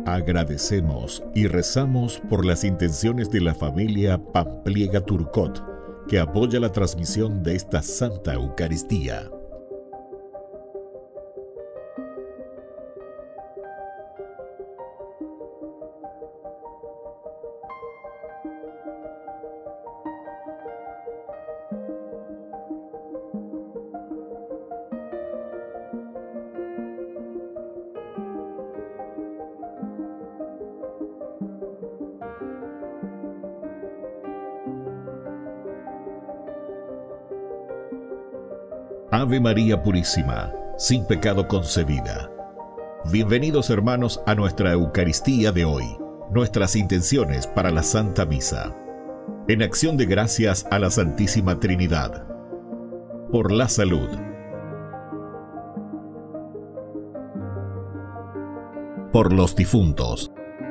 Agradecemos y rezamos por las intenciones de la familia Pampliega Turcot, que apoya la transmisión de esta Santa Eucaristía. Ave María Purísima, sin pecado concebida. Bienvenidos hermanos a nuestra Eucaristía de hoy, nuestras intenciones para la Santa Misa. En acción de gracias a la Santísima Trinidad. Por la salud. Por los difuntos.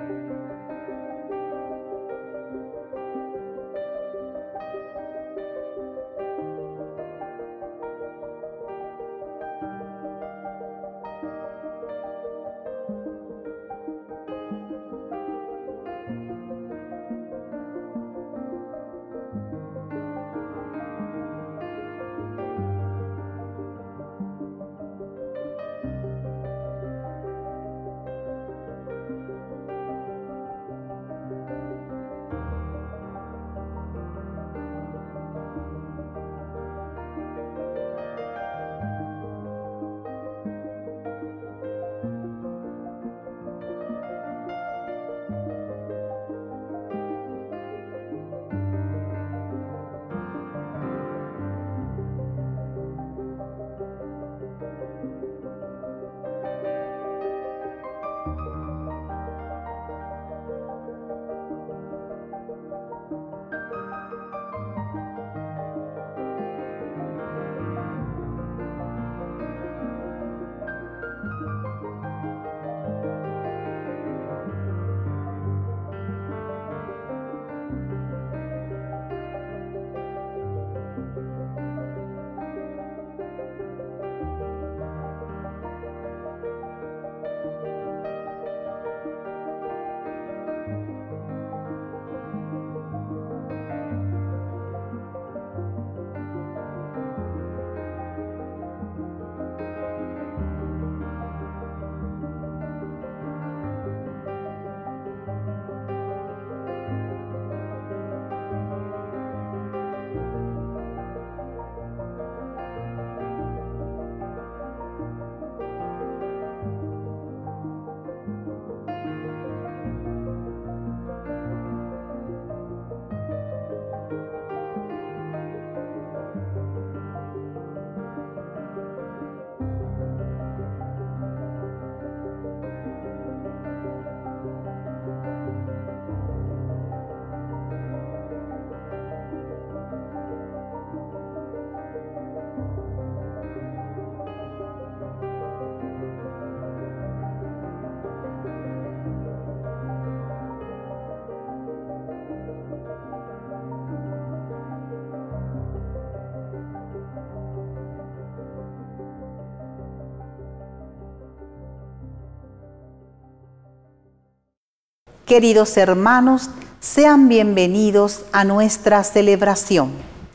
Queridos hermanos, sean bienvenidos a nuestra celebración.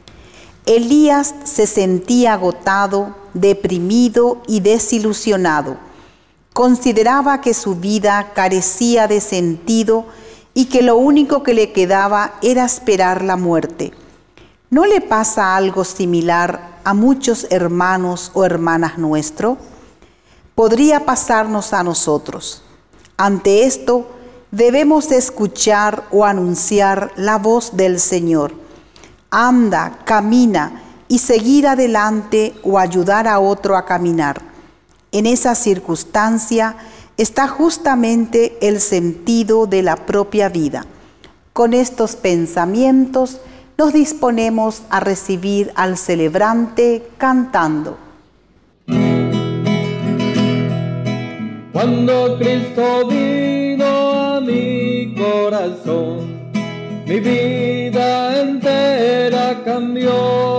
Elías se sentía agotado, deprimido y desilusionado. Consideraba que su vida carecía de sentido y que lo único que le quedaba era esperar la muerte. ¿No le pasa algo similar a muchos hermanos o hermanas nuestros? Podría pasarnos a nosotros. Ante esto, debemos escuchar o anunciar la voz del Señor. Anda, camina y seguir adelante o ayudar a otro a caminar. En esa circunstancia está justamente el sentido de la propia vida. Con estos pensamientos nos disponemos a recibir al celebrante cantando. Cuando Cristo vino a mi corazón, mi vida entera cambió.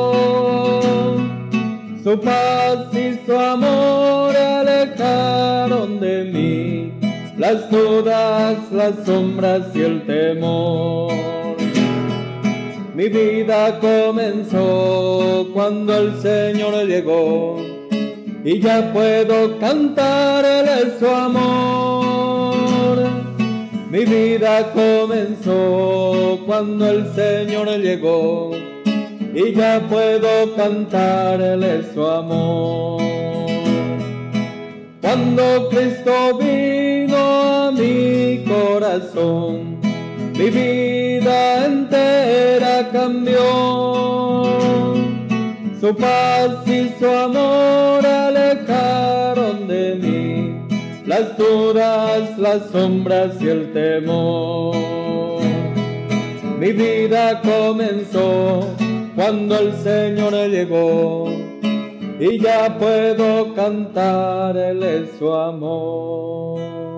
Su paz y su amor alejaron de mí las dudas, las sombras y el temor. Mi vida comenzó cuando el Señor llegó, y ya puedo cantar, Él es su amor. Mi vida comenzó cuando el Señor llegó, y ya puedo cantar, Él es su amor. Cuando Cristo vino a mi corazón, mi vida entera cambió. Su paz y su amor alejaron de mí las dudas, las sombras y el temor. Mi vida comenzó cuando el Señor llegó, y ya puedo cantar, Él es su amor.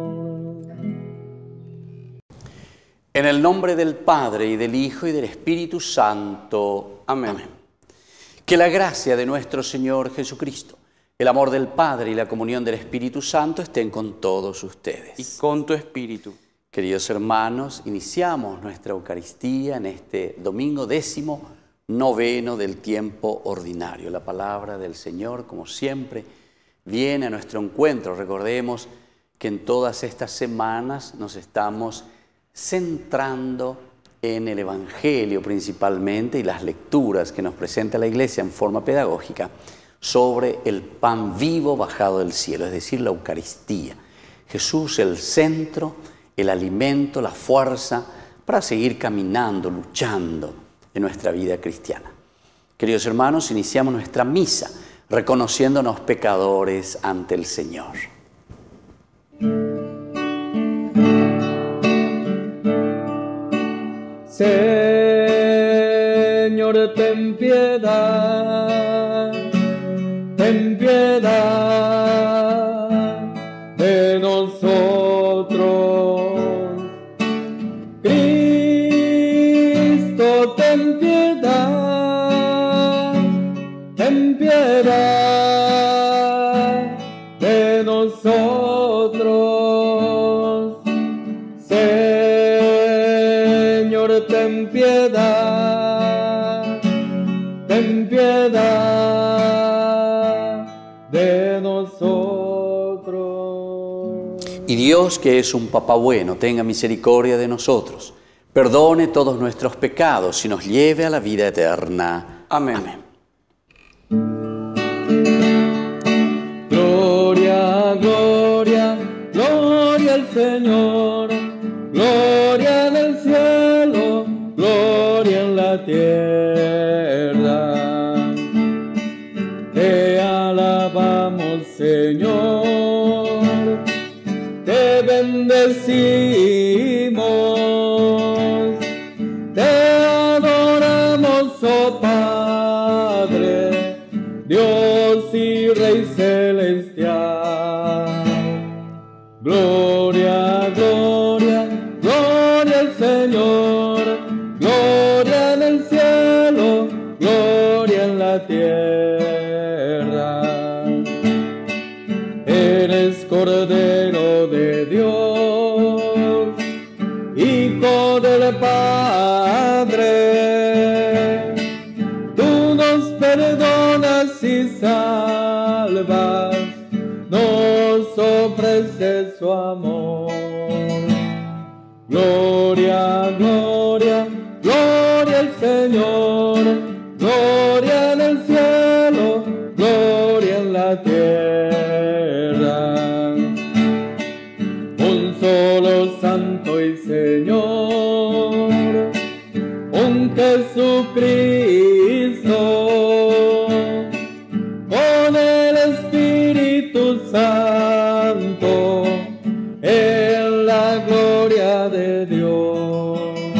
En el nombre del Padre, y del Hijo, y del Espíritu Santo. Amén. Amén. Que la gracia de nuestro Señor Jesucristo, el amor del Padre y la comunión del Espíritu Santo estén con todos ustedes. Y con tu espíritu. Queridos hermanos, iniciamos nuestra Eucaristía en este domingo 19º del tiempo ordinario. La palabra del Señor, como siempre, viene a nuestro encuentro. Recordemos que en todas estas semanas nos estamos centrando en el Evangelio principalmente y las lecturas que nos presenta la Iglesia en forma pedagógica sobre el pan vivo bajado del cielo, es decir, la Eucaristía. Jesús, el centro, el alimento, la fuerza para seguir caminando, luchando en nuestra vida cristiana. Queridos hermanos, iniciamos nuestra misa reconociéndonos pecadores ante el Señor. Señor, ten piedad de nosotros. Cristo, ten piedad de nosotros. Señor, ten piedad de nosotros. Y Dios, que es un Papá bueno, tenga misericordia de nosotros, perdone todos nuestros pecados y nos lleve a la vida eterna. Amén. Amén. Gloria, gloria, gloria al Señor. Gloria en el cielo, gloria en la tierra. Te alabamos, Señor, te bendecimos, te adoramos, oh Padre, Dios y Rey celestial. Gloria, gloria, gloria al Señor, gloria en el cielo, gloria en la tierra. Eres Cordero de Dios, Hijo del Padre, tú nos perdonas y salvas, nos ofrece su amor. Gloria, gloria, gloria al Señor, gloria en el cielo, gloria en la tierra. Un solo Santo y Señor, un Jesucristo, con el Espíritu Santo, en la gloria de Dios.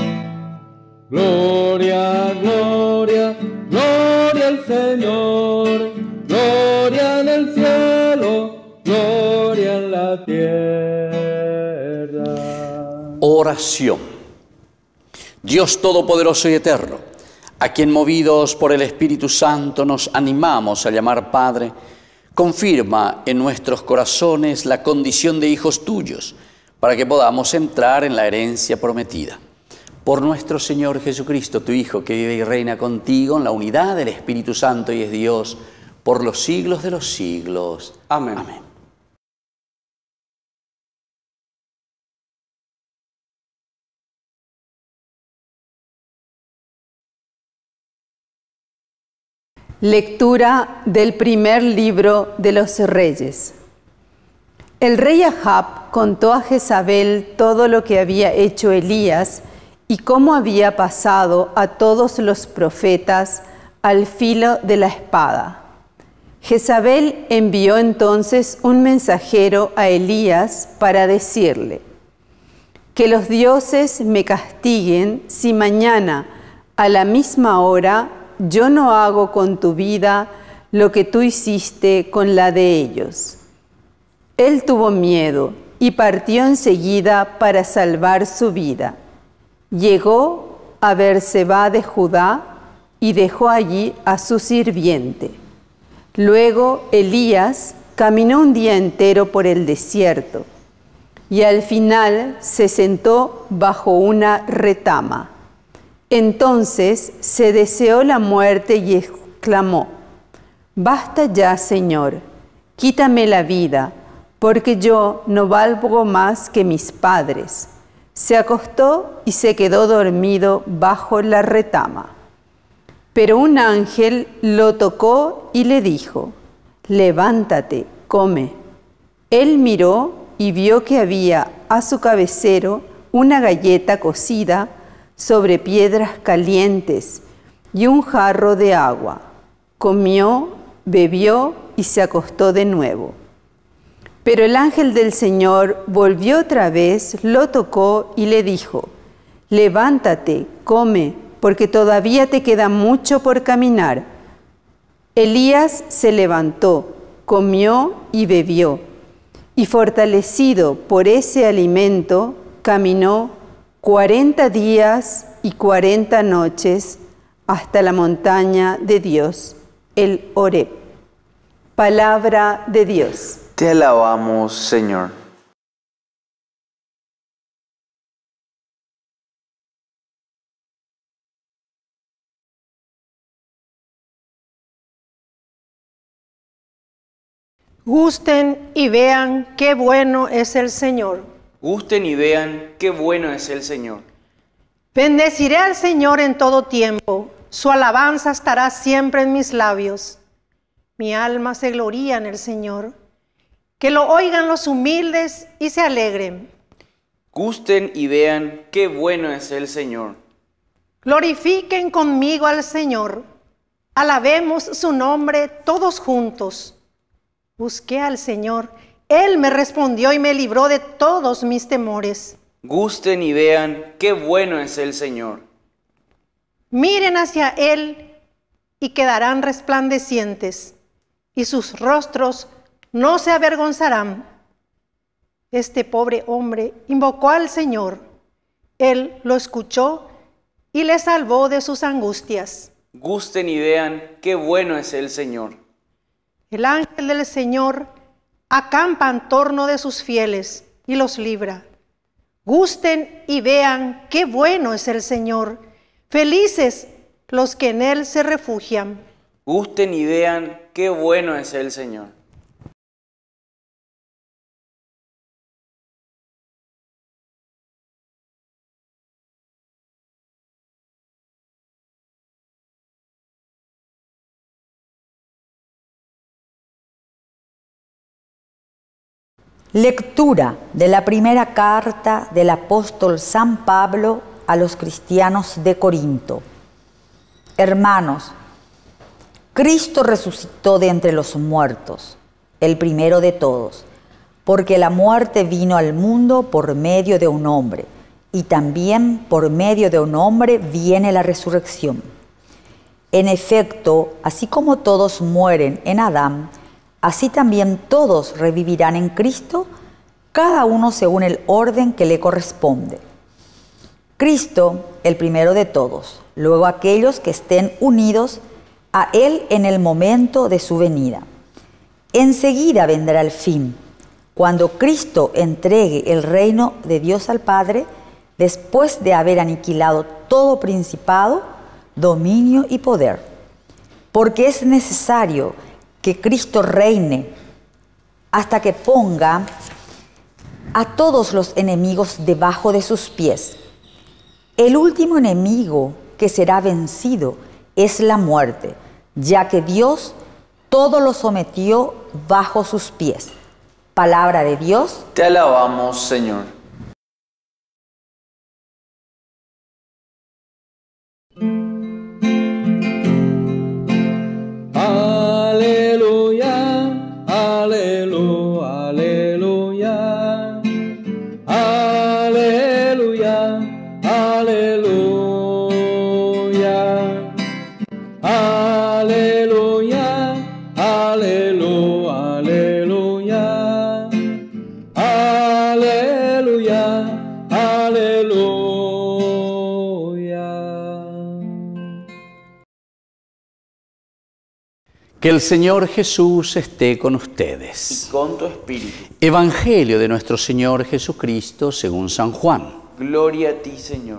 Gloria, gloria, gloria al Señor, gloria en el cielo, gloria en la tierra. Oración. Dios Todopoderoso y Eterno, a quien movidos por el Espíritu Santo nos animamos a llamar Padre, confirma en nuestros corazones la condición de hijos tuyos, para que podamos entrar en la herencia prometida. Por nuestro Señor Jesucristo, tu Hijo, que vive y reina contigo en la unidad del Espíritu Santo y es Dios por los siglos de los siglos. Amén. Amén. Lectura del primer libro de los Reyes. El rey Ahab contó a Jezabel todo lo que había hecho Elías y cómo había pasado a todos los profetas al filo de la espada. Jezabel envió entonces un mensajero a Elías para decirle: que los dioses me castiguen si mañana a la misma hora yo no hago con tu vida lo que tú hiciste con la de ellos. Él tuvo miedo y partió enseguida para salvar su vida. Llegó a Beerseba de Judá y dejó allí a su sirviente. Luego Elías caminó un día entero por el desierto y al final se sentó bajo una retama. Entonces se deseó la muerte y exclamó: «Basta ya, Señor, quítame la vida, porque yo no valgo más que mis padres». Se acostó y se quedó dormido bajo la retama. Pero un ángel lo tocó y le dijo: «Levántate, come». Él miró y vio que había a su cabecero una galleta cocida sobre piedras calientes y un jarro de agua. Comió, bebió y se acostó de nuevo. Pero el ángel del Señor volvió otra vez, lo tocó y le dijo: «Levántate, come, porque todavía te queda mucho por caminar». Elías se levantó, comió y bebió, y fortalecido por ese alimento, caminó 40 días y 40 noches hasta la montaña de Dios, el Horeb. Palabra de Dios. Te alabamos, Señor. Gusten y vean qué bueno es el Señor. Gusten y vean qué bueno es el Señor. Bendeciré al Señor en todo tiempo. Su alabanza estará siempre en mis labios. Mi alma se gloría en el Señor. Que lo oigan los humildes y se alegren. Gusten y vean qué bueno es el Señor. Glorifiquen conmigo al Señor. Alabemos su nombre todos juntos. Busqué al Señor. Él me respondió y me libró de todos mis temores. Gusten y vean qué bueno es el Señor. Miren hacia Él y quedarán resplandecientes, y sus rostros no se avergonzarán. Este pobre hombre invocó al Señor. Él lo escuchó y le salvó de sus angustias. Gusten y vean qué bueno es el Señor. El ángel del Señor acampa en torno de sus fieles y los libra. Gusten y vean qué bueno es el Señor. Felices los que en Él se refugian. Gusten y vean qué bueno es el Señor. Lectura de la primera carta del apóstol San Pablo a los cristianos de Corinto. Hermanos, Cristo resucitó de entre los muertos, el primero de todos, porque la muerte vino al mundo por medio de un hombre, y también por medio de un hombre viene la resurrección. En efecto, así como todos mueren en Adán, así también todos revivirán en Cristo, cada uno según el orden que le corresponde. Cristo, el primero de todos, luego aquellos que estén unidos a Él en el momento de su venida. Enseguida vendrá el fin, Cuando Cristo entregue el reino de Dios al Padre, después de haber aniquilado todo principado, dominio y poder. Porque es necesario que Cristo reine hasta que ponga a todos los enemigos debajo de sus pies. El último enemigo que será vencido es la muerte, ya que Dios todo lo sometió bajo sus pies. Palabra de Dios. Te alabamos, Señor. Aleluya, aleluya, aleluya, aleluya, aleluya, aleluya, aleluya, aleluya, aleluya. Que el Señor Jesús esté con Y ustedes. con tu espíritu. Evangelio de nuestro Señor Jesucristo según San Juan. Gloria a ti, Señor.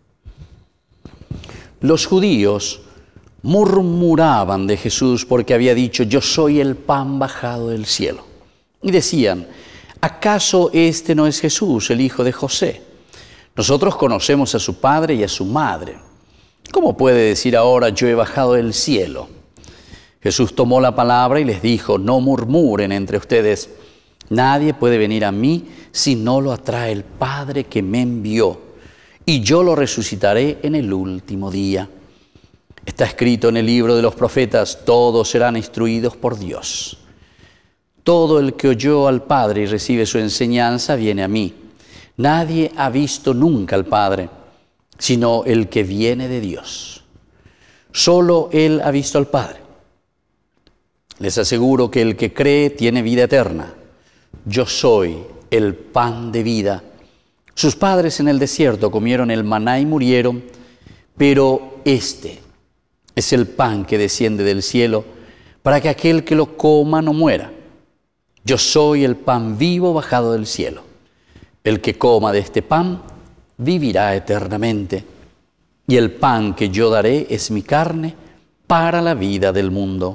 Los judíos murmuraban de Jesús porque había dicho: yo soy el pan bajado del cielo. Y decían: ¿acaso este no es Jesús, el hijo de José? Nosotros conocemos a su padre y a su madre. ¿Cómo puede decir ahora: yo he bajado del cielo? Jesús tomó la palabra y les dijo: no murmuren entre ustedes. Nadie puede venir a mí si no lo atrae el Padre que me envió, y yo lo resucitaré en el último día. Está escrito en el libro de los profetas: todos serán instruidos por Dios. Todo el que oyó al Padre y recibe su enseñanza viene a mí. Nadie ha visto nunca al Padre, sino el que viene de Dios. Solo Él ha visto al Padre. Les aseguro que el que cree tiene vida eterna. Yo soy el pan de vida. Sus padres en el desierto comieron el maná y murieron, pero este es el pan que desciende del cielo para que aquel que lo coma no muera. Yo soy el pan vivo bajado del cielo. El que coma de este pan vivirá eternamente. Y el pan que yo daré es mi carne para la vida del mundo.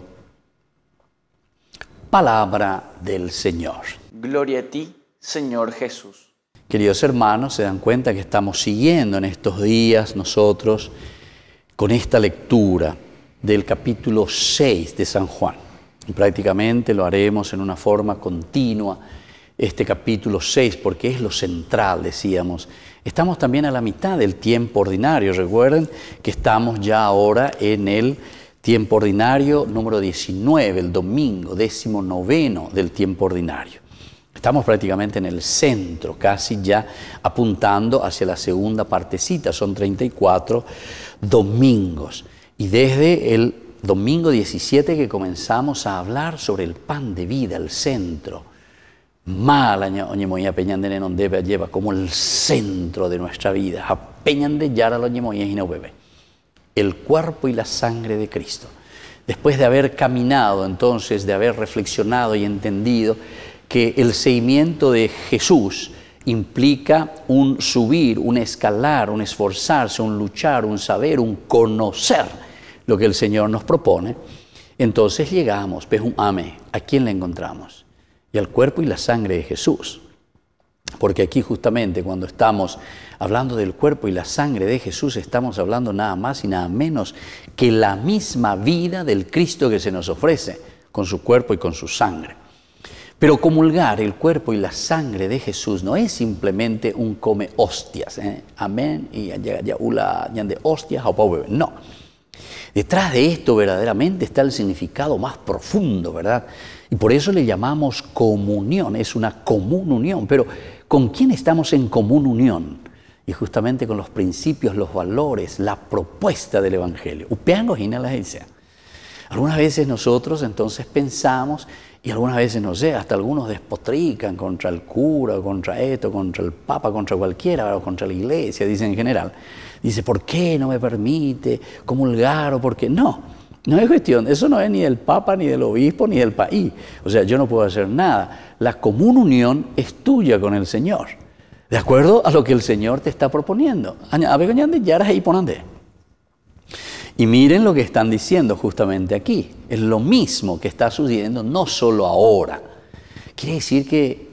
Palabra del Señor. Gloria a ti, Señor Jesús. Queridos hermanos, se dan cuenta que estamos siguiendo en estos días nosotros con esta lectura del capítulo 6 de San Juan. Y prácticamente lo haremos en una forma continua, este capítulo 6, porque es lo central, decíamos. Estamos también a la mitad del tiempo ordinario. Recuerden que estamos ya ahora en el tiempo ordinario número 19, el domingo 19 del tiempo ordinario. Estamos prácticamente en el centro, casi ya apuntando hacia la segunda partecita. Son 34 domingos. Y desde el domingo 17 que comenzamos a hablar sobre el pan de vida, el centro. Malaña oñemoya peñandene non debe lleva como el centro de nuestra vida. A peñande yara lo oñemoya y no bebe. El cuerpo y la sangre de Cristo. Después de haber caminado, entonces, de haber reflexionado y entendido que el seguimiento de Jesús implica un subir, un escalar, un esforzarse, un luchar, un saber, un conocer lo que el Señor nos propone, entonces llegamos, ¿a quién le encontramos? Y al cuerpo y la sangre de Jesús. Porque aquí justamente cuando estamos hablando del cuerpo y la sangre de Jesús, estamos hablando nada más y nada menos que la misma vida del Cristo que se nos ofrece con su cuerpo y con su sangre. Pero comulgar el cuerpo y la sangre de Jesús no es simplemente un come hostias, amén, y ya ula de hostias o pobre, no. Detrás de esto verdaderamente está el significado más profundo, ¿verdad? Y por eso le llamamos comunión, es una común unión. Pero ¿con quién estamos en común unión? Y justamente con los principios, los valores, la propuesta del Evangelio. Algunas veces nosotros entonces pensamos, y algunas veces, no sé, hasta algunos despotrican contra el cura, contra esto, contra el papa, contra cualquiera, o contra la iglesia, dice en general. Dice, ¿por qué no me permite comulgar? O ¿por qué no? No es cuestión, eso no es ni del Papa, ni del obispo, ni del país. O sea, yo no puedo hacer nada. La común unión es tuya con el Señor, de acuerdo a lo que el Señor te está proponiendo. Y miren lo que están diciendo justamente aquí. Es lo mismo que está sucediendo, no solo ahora. Quiere decir que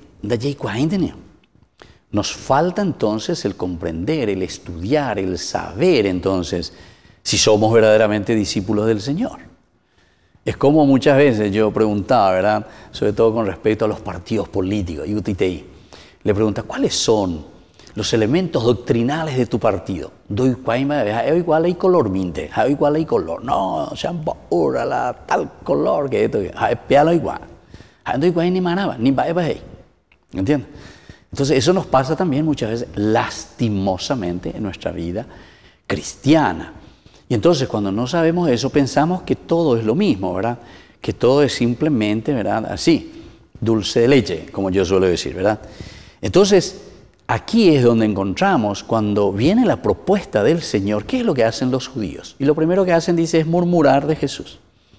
nos falta entonces el comprender, el estudiar, el saber entonces si somos verdaderamente discípulos del Señor. Es como muchas veces yo preguntaba, ¿verdad? Sobre todo con respecto a los partidos políticos, UTTI. Le preguntaba, ¿cuáles son los elementos doctrinales de tu partido? Igual hay color minte, igual hay color. No, la tal color que esto, pealo igual. Ni manaba, ni ¿entiendes? Entonces eso nos pasa también muchas veces lastimosamente en nuestra vida cristiana. Y entonces cuando no sabemos eso pensamos que todo es lo mismo, ¿verdad? Que todo es simplemente, ¿verdad? Así, dulce de leche, como yo suelo decir, ¿verdad? Entonces aquí es donde encontramos cuando viene la propuesta del Señor, ¿qué es lo que hacen los judíos? Y lo primero que hacen, dice, es murmurar de Jesús.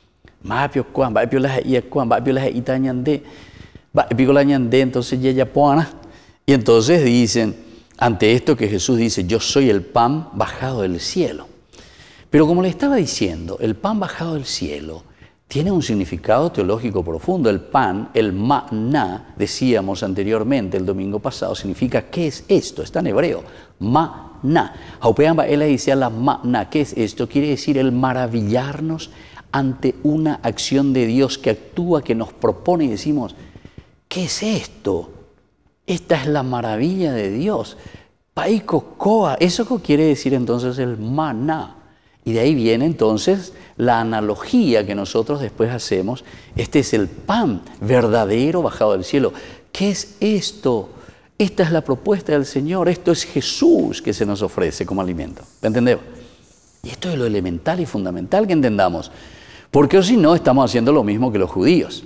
Entonces y entonces dicen, ante esto que Jesús dice, yo soy el pan bajado del cielo. Pero como le estaba diciendo, el pan bajado del cielo tiene un significado teológico profundo. El pan, el maná, decíamos anteriormente el domingo pasado, significa ¿qué es esto? Está en hebreo, maná. Él decía la maná, ¿qué es esto? Quiere decir el maravillarnos ante una acción de Dios que actúa, que nos propone y decimos, ¿qué es esto? Esta es la maravilla de Dios. Paikokoa, eso quiere decir entonces el maná. Y de ahí viene entonces la analogía que nosotros después hacemos. Este es el pan verdadero bajado del cielo. ¿Qué es esto? Esta es la propuesta del Señor. Esto es Jesús que se nos ofrece como alimento. ¿Entendemos? Y esto es lo elemental y fundamental que entendamos. Porque si no, estamos haciendo lo mismo que los judíos.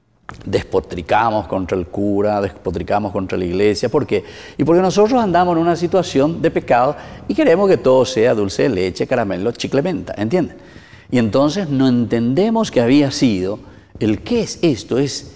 Despotricamos contra el cura, despotricamos contra la iglesia. ¿Por qué? Y porque nosotros andamos en una situación de pecado y queremos que todo sea dulce de leche, caramelo, chicle, menta, ¿entienden? Y entonces no entendemos que había sido el qué es esto, es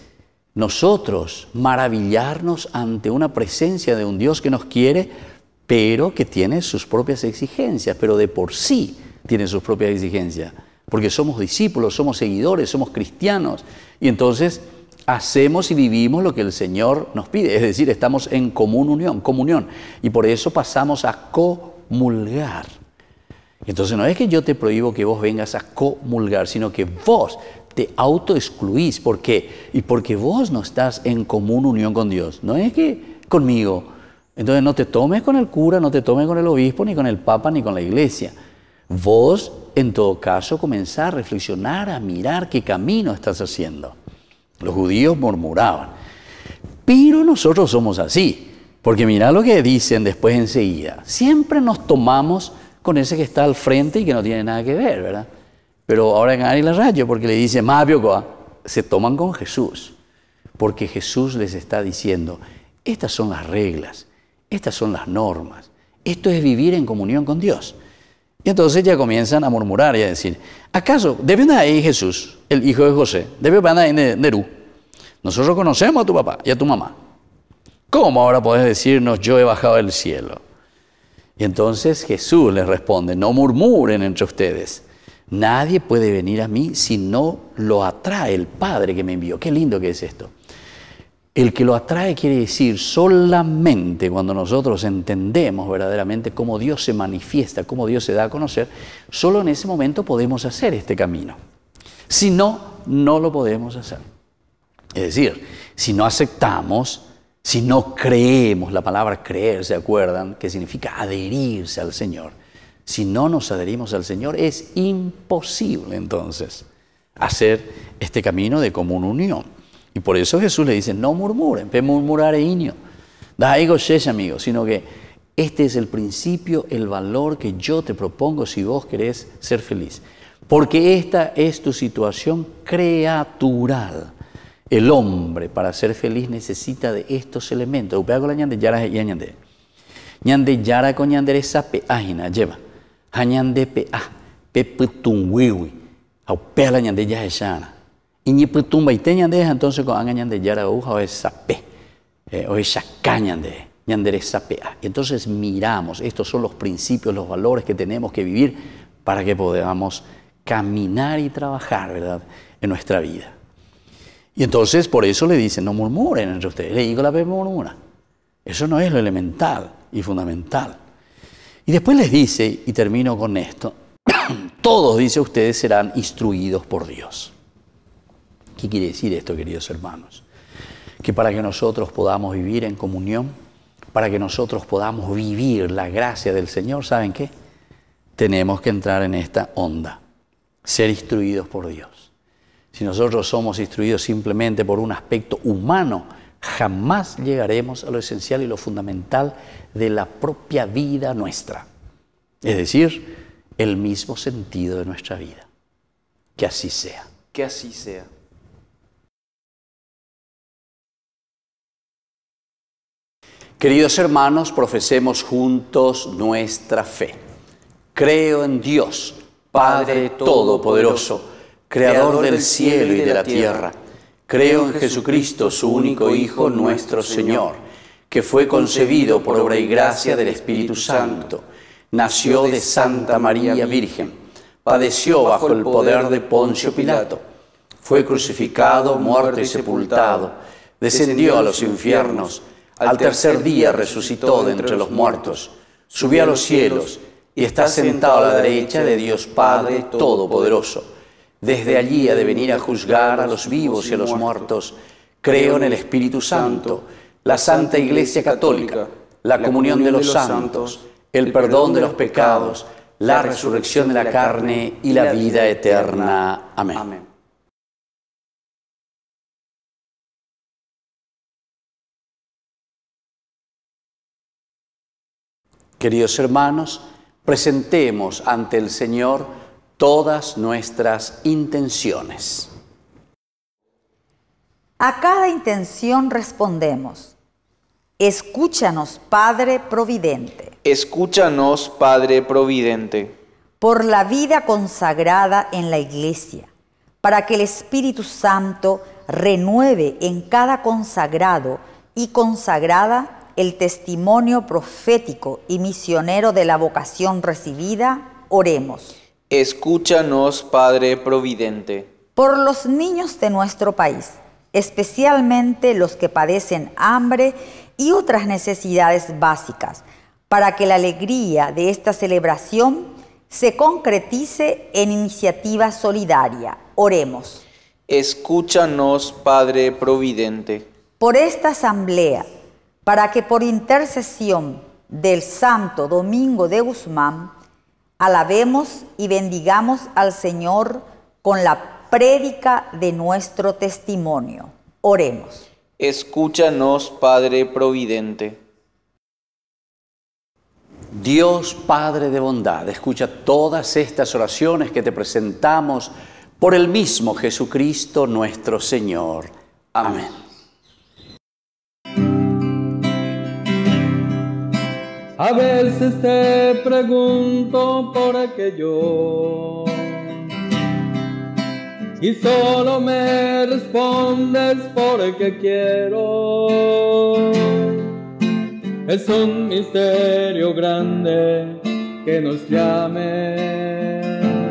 nosotros maravillarnos ante una presencia de un Dios que nos quiere, pero que tiene sus propias exigencias, pero de por sí tiene sus propias exigencias, porque somos discípulos, somos seguidores, somos cristianos, y entonces hacemos y vivimos lo que el Señor nos pide, es decir, estamos en comunión, y por eso pasamos a comulgar. Entonces no es que yo te prohíbo que vos vengas a comulgar, sino que vos te autoexcluís. ¿Por qué? Y porque vos no estás en común unión con Dios. No es que conmigo. Entonces no te tomes con el cura, no te tomes con el obispo, ni con el papa, ni con la iglesia. Vos, en todo caso, comenzá a reflexionar, a mirar qué camino estás haciendo. Los judíos murmuraban. Pero nosotros somos así. Porque mirá lo que dicen después enseguida. Siempre nos tomamos con ese que está al frente y que no tiene nada que ver, ¿verdad? Pero ahora en Ari la rayo, porque le dice, se toman con Jesús. Porque Jesús les está diciendo, estas son las reglas, estas son las normas. Esto es vivir en comunión con Dios. Y entonces ya comienzan a murmurar y a decir, ¿acaso debe andar ahí Jesús, el hijo de José? Debe andar ahí Nerú. Nosotros conocemos a tu papá y a tu mamá. ¿Cómo ahora podés decirnos, yo he bajado del cielo? Y entonces Jesús les responde, no murmuren entre ustedes. Nadie puede venir a mí si no lo atrae el Padre que me envió. Qué lindo que es esto. El que lo atrae quiere decir solamente cuando nosotros entendemos verdaderamente cómo Dios se manifiesta, cómo Dios se da a conocer, solo en ese momento podemos hacer este camino. Si no, no lo podemos hacer. Es decir, si no aceptamos, si no creemos, la palabra creer, ¿se acuerdan? Que significa adherirse al Señor. Si no nos adherimos al Señor, es imposible entonces hacer este camino de común unión. Y por eso Jesús le dice, no murmuren, pe murmurare iño. Da ego amigo, sino que este es el principio, el valor que yo te propongo si vos querés ser feliz. Porque esta es tu situación creatural. El hombre, para ser feliz, necesita de estos elementos. Ñande yara con ñandere sape ajina lleva. Hañande pe putunwiwi. Aupea la ñande ya llana. Y ni putumba y te ñande, entonces con anga ñande ya la uja o es sape. O es saca ñande sapea. Y entonces miramos, estos son los principios, los valores que tenemos que vivir para que podamos caminar y trabajar, ¿verdad?, en nuestra vida. Y entonces por eso le dicen, no murmuren entre ustedes. Le digo la murmura. Eso no es lo elemental y fundamental. Y después les dice, y termino con esto, todos, dice, ustedes serán instruidos por Dios. ¿Qué quiere decir esto, queridos hermanos? Que para que nosotros podamos vivir en comunión, para que nosotros podamos vivir la gracia del Señor, ¿saben qué? Tenemos que entrar en esta onda, ser instruidos por Dios. Si nosotros somos instruidos simplemente por un aspecto humano, jamás llegaremos a lo esencial y lo fundamental de la propia vida nuestra. Es decir, el mismo sentido de nuestra vida. Que así sea. Que así sea. Queridos hermanos, profesemos juntos nuestra fe. Creo en Dios, Padre Todopoderoso, Creador del cielo y de la tierra. Creo en Jesucristo, su único Hijo, nuestro Señor, que fue concebido por obra y gracia del Espíritu Santo. Nació de Santa María Virgen, padeció bajo el poder de Poncio Pilato, fue crucificado, muerto y sepultado, descendió a los infiernos, al tercer día resucitó de entre los muertos, subió a los cielos y está sentado a la derecha de Dios Padre Todopoderoso. Desde allí ha de venir a juzgar a los vivos y a los muertos. Creo en el Espíritu Santo, la Santa Iglesia Católica, la comunión de los santos, el perdón de los pecados, la resurrección de la carne y la vida eterna. Amén. Queridos hermanos, presentemos ante el Señor todas nuestras intenciones. A cada intención respondemos: escúchanos, Padre Providente. Escúchanos, Padre Providente. Por la vida consagrada en la Iglesia, para que el Espíritu Santo renueve en cada consagrado y consagrada el testimonio profético y misionero de la vocación recibida, oremos. Escúchanos, Padre Providente. Por los niños de nuestro país, especialmente los que padecen hambre y otras necesidades básicas, para que la alegría de esta celebración se concretice en iniciativa solidaria. Oremos. Escúchanos, Padre Providente. Por esta asamblea, para que por intercesión del Santo Domingo de Guzmán, alabemos y bendigamos al Señor con la prédica de nuestro testimonio. Oremos. Escúchanos, Padre Providente. Dios Padre de bondad, escucha todas estas oraciones que te presentamos por el mismo Jesucristo nuestro Señor. Amén. A veces te pregunto por aquello y solo me respondes porque quiero. Es un misterio grande que nos llame,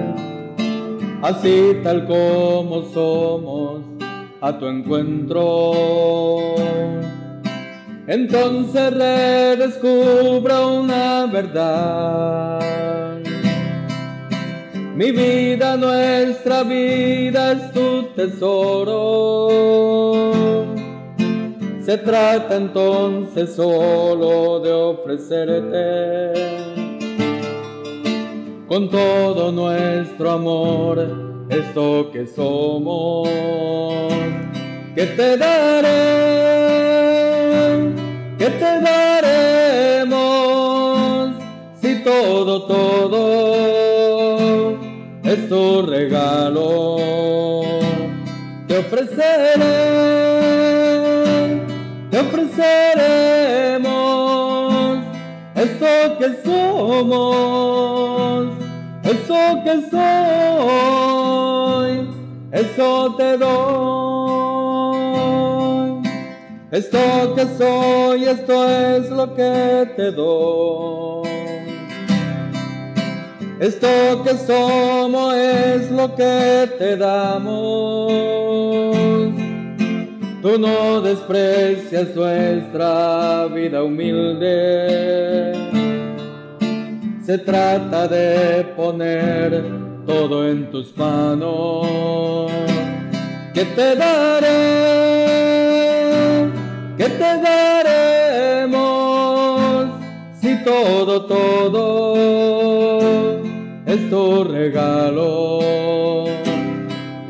así tal como somos, a tu encuentro. Entonces redescubro una verdad. Mi vida, nuestra vida es tu tesoro. Se trata entonces solo de ofrecerte con todo nuestro amor esto que somos, que te daré, que te daremos, si todo es tu regalo, te ofreceremos esto que somos, esto que somos. eso te doy. Esto que soy, esto es lo que te doy. Esto que somos es lo que te damos. Tú no desprecias nuestra vida humilde. Se trata de poner todo en tus manos. ¿Qué te daré? ¿Qué te daremos? Si todo es tu regalo. Te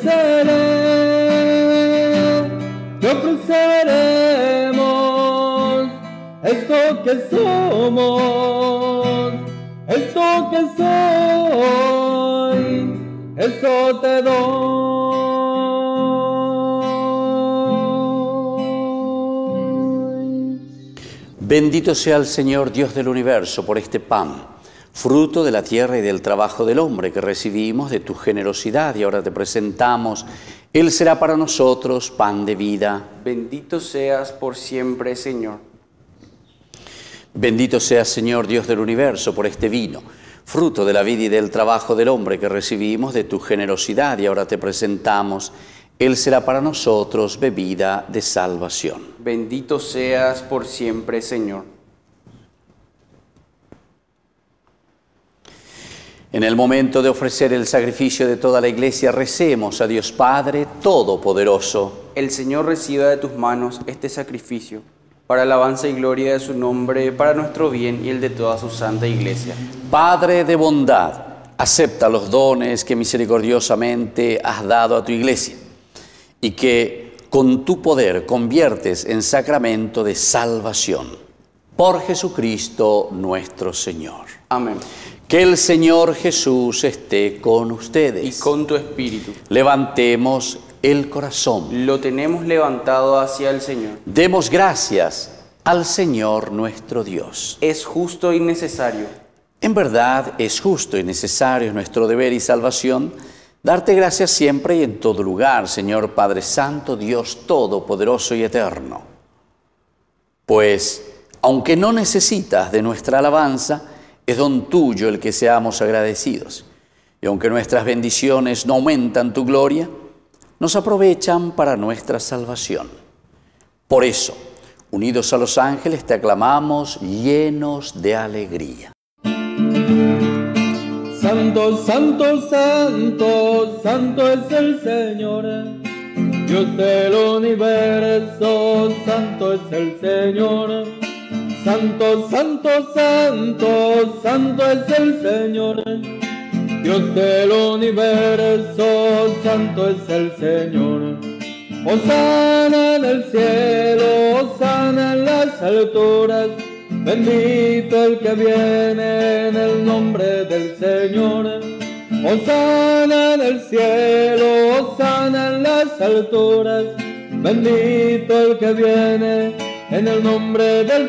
ofreceremos esto que somos, esto que soy, eso te doy. Bendito sea el Señor Dios del universo por este pan, fruto de la tierra y del trabajo del hombre que recibimos de tu generosidad y ahora te presentamos. Él será para nosotros pan de vida. Bendito seas por siempre, Señor. Bendito seas, Señor Dios del universo, por este vino, fruto de la vida y del trabajo del hombre que recibimos de tu generosidad y ahora te presentamos. Él será para nosotros bebida de salvación. Bendito seas por siempre, Señor. En el momento de ofrecer el sacrificio de toda la Iglesia, recemos a Dios Padre Todopoderoso. El Señor reciba de tus manos este sacrificio, para alabanza y gloria de su nombre, para nuestro bien y el de toda su santa Iglesia. Padre de bondad, acepta los dones que misericordiosamente has dado a tu Iglesia y que con tu poder conviertes en sacramento de salvación. Por Jesucristo nuestro Señor. Amén. Que el Señor Jesús esté con ustedes. Y con tu espíritu. Levantemos el corazón. Lo tenemos levantado hacia el Señor. Demos gracias al Señor nuestro Dios. Es justo y necesario. En verdad es justo y necesario, es nuestro deber y salvación, darte gracias siempre y en todo lugar, Señor Padre Santo, Dios Todopoderoso y Eterno. Pues, aunque no necesitas de nuestra alabanza, es don tuyo el que seamos agradecidos. Y aunque nuestras bendiciones no aumentan tu gloria, nos aprovechan para nuestra salvación. Por eso, unidos a los ángeles, te aclamamos llenos de alegría. Santo, santo, santo, santo es el Señor, Dios del universo, santo es el Señor. Santo, santo, santo, santo es el Señor, Dios del universo, santo es el Señor. Hosana en el cielo, hosana en las alturas, bendito el que viene en el nombre del Señor. Hosana en el cielo, hosana en las alturas, bendito el que viene en el nombre del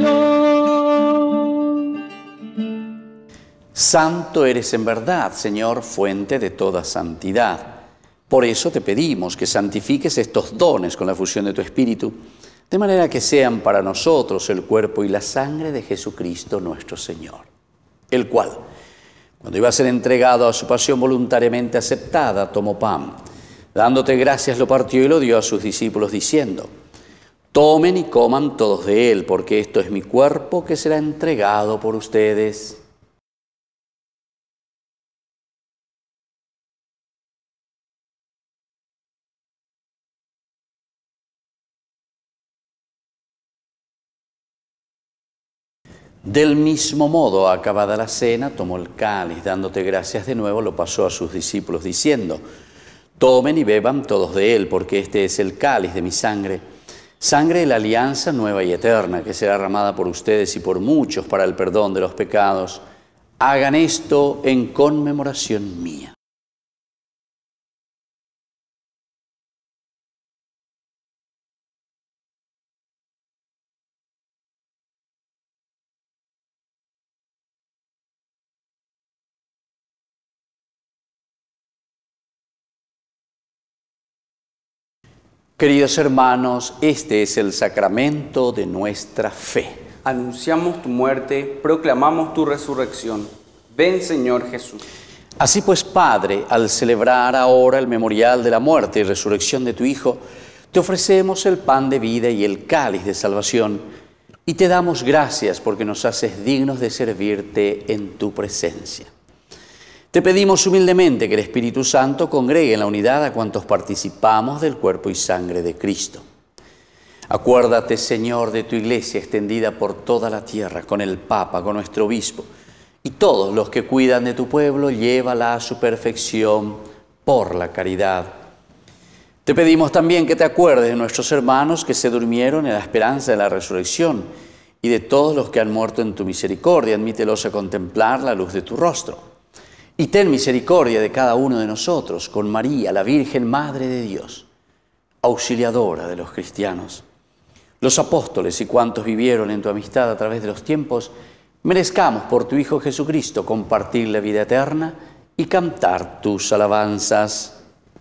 Señor. Santo eres en verdad, Señor, fuente de toda santidad. Por eso te pedimos que santifiques estos dones con la fusión de tu Espíritu, de manera que sean para nosotros el cuerpo y la sangre de Jesucristo nuestro Señor, el cual, cuando iba a ser entregado a su pasión voluntariamente aceptada, tomó pan, dándote gracias lo partió y lo dio a sus discípulos diciendo: tomen y coman todos de él, porque esto es mi cuerpo que será entregado por ustedes. Del mismo modo, acabada la cena, tomó el cáliz, dándote gracias de nuevo, lo pasó a sus discípulos diciendo: tomen y beban todos de él, porque este es el cáliz de mi sangre, sangre de la alianza nueva y eterna, que será derramada por ustedes y por muchos para el perdón de los pecados. Hagan esto en conmemoración mía. Queridos hermanos, este es el sacramento de nuestra fe. Anunciamos tu muerte, proclamamos tu resurrección. Ven, Señor Jesús. Así pues, Padre, al celebrar ahora el memorial de la muerte y resurrección de tu Hijo, te ofrecemos el pan de vida y el cáliz de salvación, y te damos gracias porque nos haces dignos de servirte en tu presencia. Te pedimos humildemente que el Espíritu Santo congregue en la unidad a cuantos participamos del cuerpo y sangre de Cristo. Acuérdate, Señor, de tu Iglesia extendida por toda la tierra, con el Papa, con nuestro Obispo, y todos los que cuidan de tu pueblo, llévala a su perfección por la caridad. Te pedimos también que te acuerdes de nuestros hermanos que se durmieron en la esperanza de la resurrección, y de todos los que han muerto en tu misericordia. Admítelos a contemplar la luz de tu rostro. Y ten misericordia de cada uno de nosotros, con María, la Virgen Madre de Dios, auxiliadora de los cristianos, los apóstoles y cuantos vivieron en tu amistad a través de los tiempos, merezcamos por tu Hijo Jesucristo compartir la vida eterna y cantar tus alabanzas.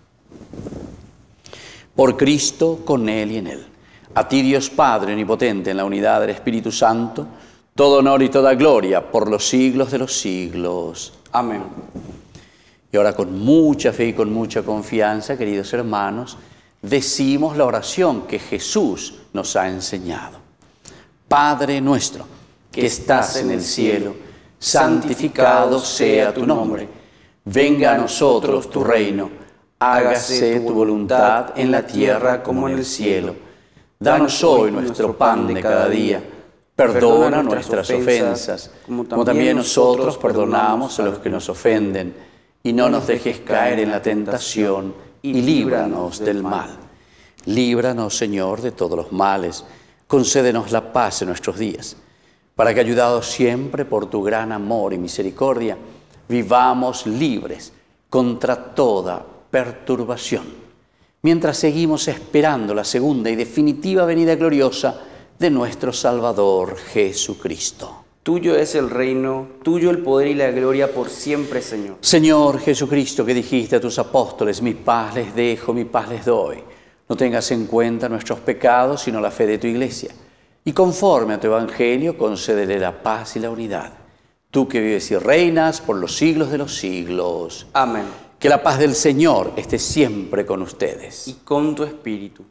Por Cristo, con Él y en Él. A ti, Dios Padre omnipotente, en la unidad del Espíritu Santo, todo honor y toda gloria por los siglos de los siglos. Amén. Y ahora, con mucha fe y con mucha confianza, queridos hermanos, decimos la oración que Jesús nos ha enseñado. Padre nuestro, que estás en el cielo, santificado sea tu nombre. Venga a nosotros tu reino. Hágase tu voluntad en la tierra como en el cielo. Danos hoy nuestro pan de cada día. Perdona nuestras ofensas, como también nosotros perdonamos a los que nos ofenden. Y no nos dejes caer en la tentación, y líbranos del mal. Líbranos, Señor, de todos los males. Concédenos la paz en nuestros días, para que, ayudados siempre por tu gran amor y misericordia, vivamos libres contra toda perturbación, mientras seguimos esperando la segunda y definitiva venida gloriosa de nuestro Salvador Jesucristo. Tuyo es el reino, tuyo el poder y la gloria por siempre, Señor. Señor Jesucristo, que dijiste a tus apóstoles, mi paz les dejo, mi paz les doy. No tengas en cuenta nuestros pecados, sino la fe de tu Iglesia. Y conforme a tu Evangelio, concédele la paz y la unidad. Tú que vives y reinas por los siglos de los siglos. Amén. Que la paz del Señor esté siempre con ustedes. Y con tu espíritu.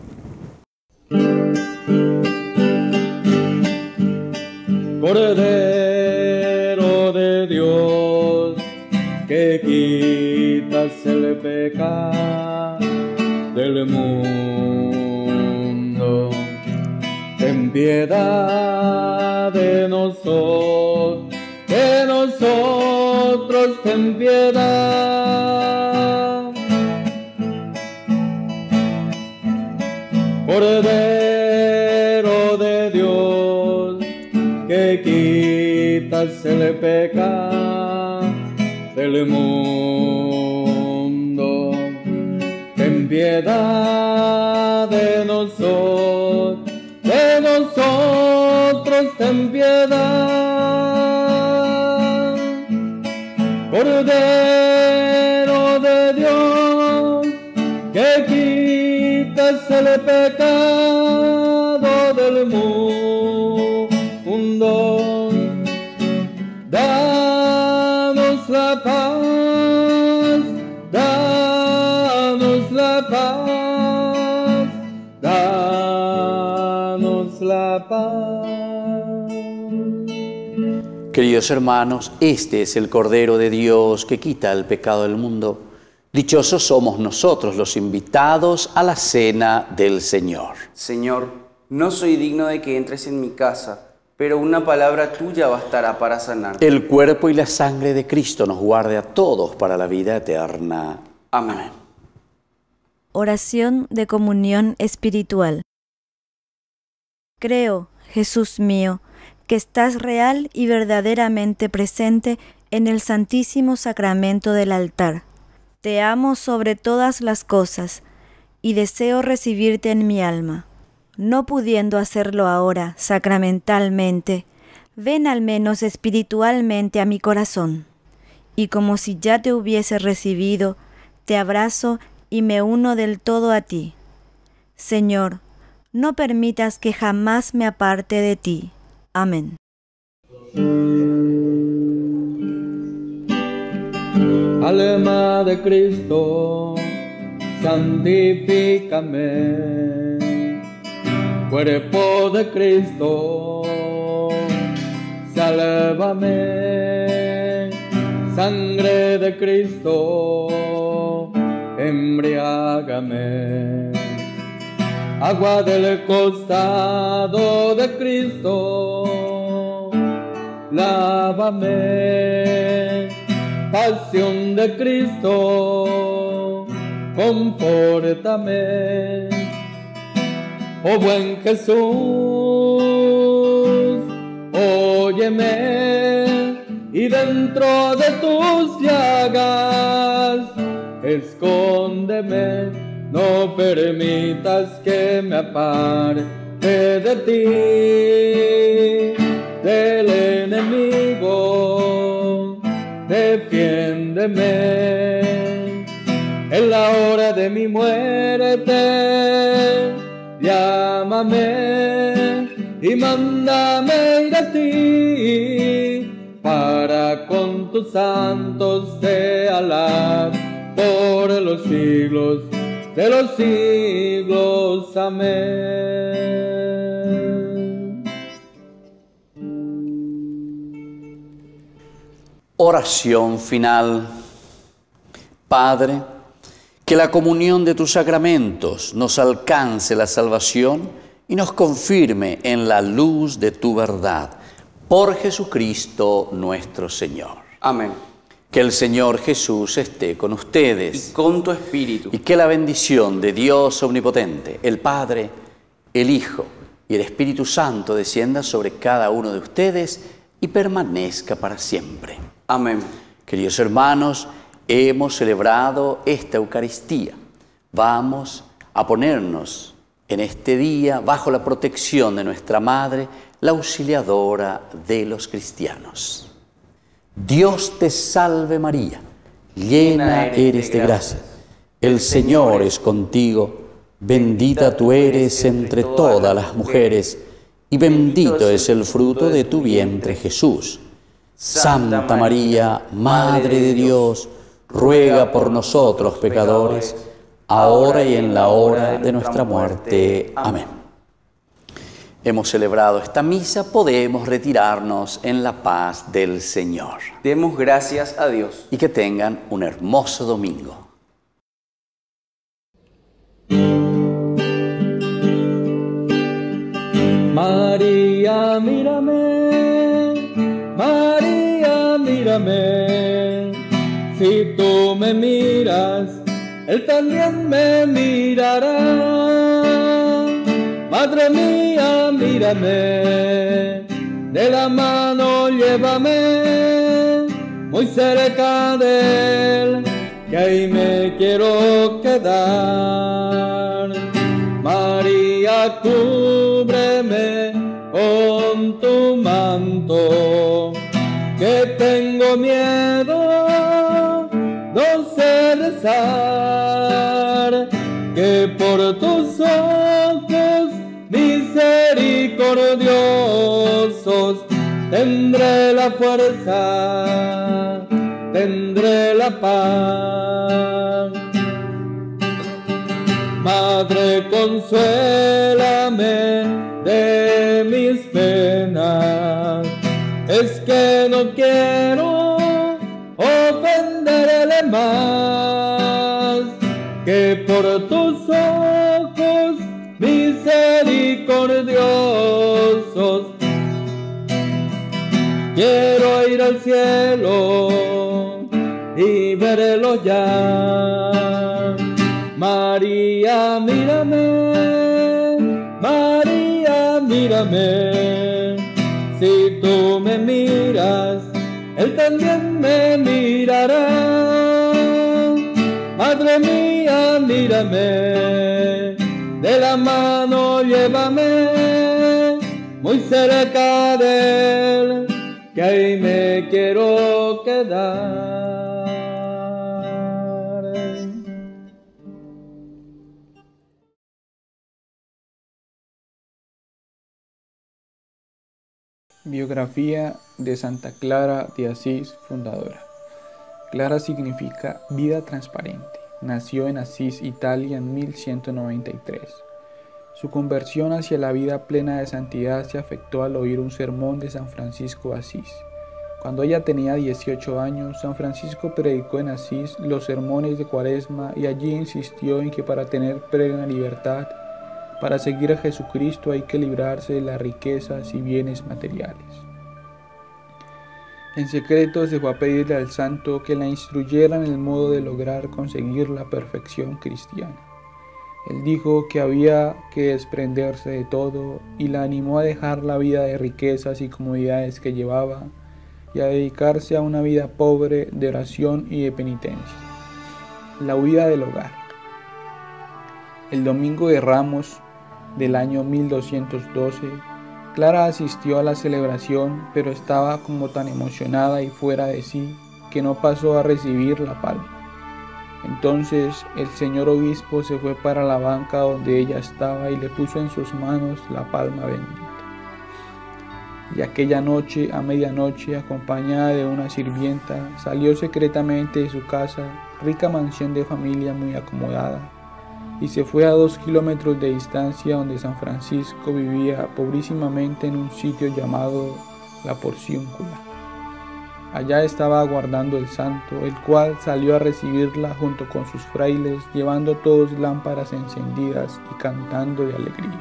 Cordero de Dios, que quitas el pecado del mundo, ten piedad de nosotros, ten piedad. Cordero de Dios, que quitas el pecado del mundo, ten piedad de nosotros, ten piedad. Cordero de Dios, que quitas el pecado del mundo, danos la paz, danos la paz, danos la paz. Queridos hermanos, este es el Cordero de Dios que quita el pecado del mundo. Dichosos somos nosotros los invitados a la cena del Señor. Señor, no soy digno de que entres en mi casa, pero una palabra tuya bastará para sanar. El cuerpo y la sangre de Cristo nos guarde a todos para la vida eterna. Amén. Oración de comunión espiritual. Creo, Jesús mío, que estás real y verdaderamente presente en el Santísimo Sacramento del altar. Te amo sobre todas las cosas y deseo recibirte en mi alma. No pudiendo hacerlo ahora sacramentalmente, ven al menos espiritualmente a mi corazón. Y como si ya te hubiese recibido, te abrazo y me uno del todo a ti. Señor, no permitas que jamás me aparte de ti. Amén. Alma de Cristo, santifícame. Cuerpo de Cristo, sálvame. Sangre de Cristo, embriágame. Agua del costado de Cristo, lávame. Pasión de Cristo, confórtame. Oh buen Jesús, óyeme, y dentro de tus llagas, escóndeme, no permitas que me aparte de ti, del enemigo, defiéndeme. En la hora de mi muerte, llámame y mándame ir a ti, para con tus santos te alar por los siglos de los siglos. Amén. Oración final. Padre, que la comunión de tus sacramentos nos alcance la salvación y nos confirme en la luz de tu verdad. Por Jesucristo nuestro Señor. Amén. Que el Señor Jesús esté con ustedes. Y con tu espíritu. Y que la bendición de Dios Omnipotente, el Padre, el Hijo y el Espíritu Santo descienda sobre cada uno de ustedes y permanezca para siempre. Amén. Queridos hermanos, hemos celebrado esta Eucaristía. Vamos a ponernos en este día bajo la protección de nuestra Madre, la auxiliadora de los cristianos. Dios te salve María, llena eres de gracia. El Señor es contigo, bendita tú eres entre todas las mujeres, y bendito es el fruto de tu vientre Jesús. Santa María, Madre de Dios, ruega por nosotros pecadores, ahora y en la hora de nuestra muerte. Amén. Hemos celebrado esta misa, podemos retirarnos en la paz del Señor. Demos gracias a Dios. Y que tengan un hermoso domingo. María, mírame, María, mírame, si tú me miras, Él también me mirará. Madre mía, mírame, de la mano llévame, muy cerca de Él, que ahí me quiero quedar. María, cúbreme con tu manto, que tengo miedo, no sé rezar, que por tus ojos misericordiosos tendré la fuerza, tendré la paz. Madre, consuélame de mis penas, es que no quiero ofenderle más, que por tus ojos misericordiosos quiero ir al cielo y verlo ya. María, mírame, María, mírame, si tú me miras, Él también me mirará. Madre mía, mírame, de la mano llévame, muy cerca de Él, que ahí me quiero quedar. Biografía de Santa Clara de Asís, fundadora. Clara significa vida transparente. Nació en Asís, Italia, en 1193. Su conversión hacia la vida plena de santidad se afectó al oír un sermón de San Francisco de Asís. Cuando ella tenía 18 años, San Francisco predicó en Asís los sermones de Cuaresma y allí insistió en que para tener plena libertad, para seguir a Jesucristo hay que librarse de las riquezas y bienes materiales. En secreto se fue a pedirle al santo que la instruyera en el modo de lograr conseguir la perfección cristiana. Él dijo que había que desprenderse de todo y la animó a dejar la vida de riquezas y comodidades que llevaba y a dedicarse a una vida pobre de oración y de penitencia. La huida del hogar. El domingo de Ramos del año 1212, Clara asistió a la celebración, pero estaba como tan emocionada y fuera de sí que no pasó a recibir la palma. Entonces el señor obispo se fue para la banca donde ella estaba y le puso en sus manos la palma bendita. Y aquella noche, a medianoche, acompañada de una sirvienta, salió secretamente de su casa, rica mansión de familia muy acomodada, y se fue a 2 kilómetros de distancia donde San Francisco vivía pobrísimamente en un sitio llamado La Porciúncula. Allá estaba aguardando el santo, el cual salió a recibirla junto con sus frailes, llevando todos lámparas encendidas y cantando de alegría.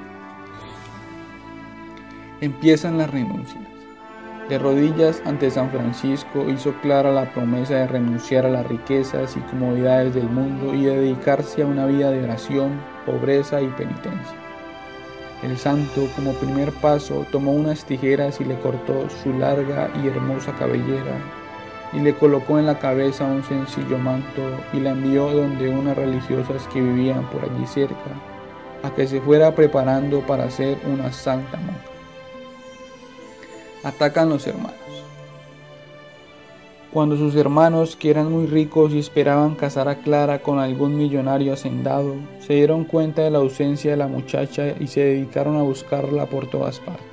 Empiezan las renuncias. De rodillas ante San Francisco hizo Clara la promesa de renunciar a las riquezas y comodidades del mundo y de dedicarse a una vida de oración, pobreza y penitencia. El santo, como primer paso, tomó unas tijeras y le cortó su larga y hermosa cabellera y le colocó en la cabeza un sencillo manto y la envió donde unas religiosas que vivían por allí cerca a que se fuera preparando para ser una santa monja. Atacan los hermanos. Cuando sus hermanos, que eran muy ricos y esperaban casar a Clara con algún millonario hacendado, se dieron cuenta de la ausencia de la muchacha y se dedicaron a buscarla por todas partes.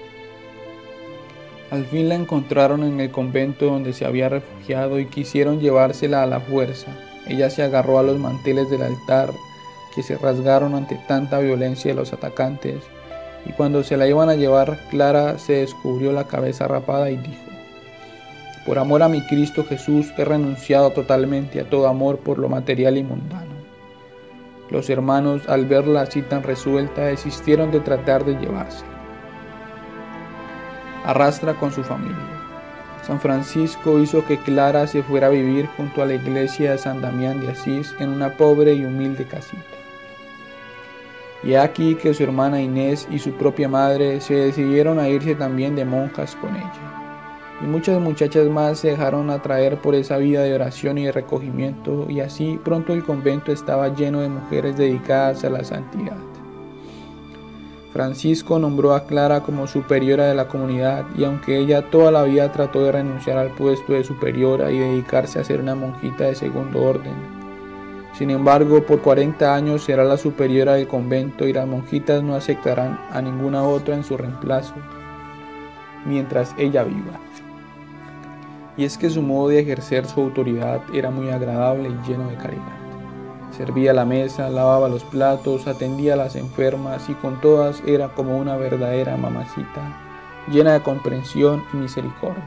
Al fin la encontraron en el convento donde se había refugiado y quisieron llevársela a la fuerza. Ella se agarró a los manteles del altar, que se rasgaron ante tanta violencia de los atacantes, y cuando se la iban a llevar, Clara se descubrió la cabeza rapada y dijo: por amor a mi Cristo Jesús he renunciado totalmente a todo amor por lo material y mundano. Los hermanos, al verla así tan resuelta, desistieron de tratar de llevársela. Arrastra con su familia. San Francisco hizo que Clara se fuera a vivir junto a la iglesia de San Damián de Asís en una pobre y humilde casita. Y aquí que su hermana Inés y su propia madre se decidieron a irse también de monjas con ella. Y muchas muchachas más se dejaron atraer por esa vida de oración y de recogimiento, y así pronto el convento estaba lleno de mujeres dedicadas a la santidad. Francisco nombró a Clara como superiora de la comunidad, y aunque ella toda la vida trató de renunciar al puesto de superiora y dedicarse a ser una monjita de segundo orden, sin embargo, por 40 años será la superiora del convento y las monjitas no aceptarán a ninguna otra en su reemplazo mientras ella viva. Y es que su modo de ejercer su autoridad era muy agradable y lleno de caridad. Servía la mesa, lavaba los platos, atendía a las enfermas y con todas era como una verdadera mamacita, llena de comprensión y misericordia.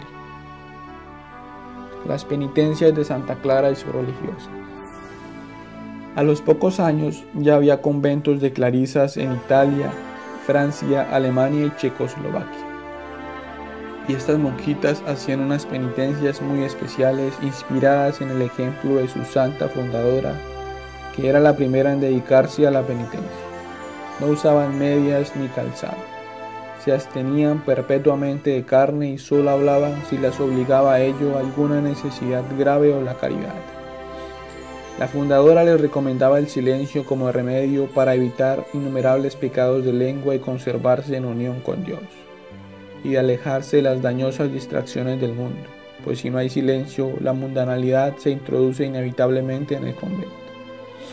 Las penitencias de Santa Clara y sus religiosas. A los pocos años ya había conventos de clarisas en Italia, Francia, Alemania y Checoslovaquia. Y estas monjitas hacían unas penitencias muy especiales inspiradas en el ejemplo de su santa fundadora, que era la primera en dedicarse a la penitencia. No usaban medias ni calzado. Se abstenían perpetuamente de carne y solo hablaban si las obligaba a ello alguna necesidad grave o la caridad. La fundadora les recomendaba el silencio como remedio para evitar innumerables pecados de lengua y conservarse en unión con Dios, y de alejarse de las dañosas distracciones del mundo, pues si no hay silencio, la mundanalidad se introduce inevitablemente en el convento.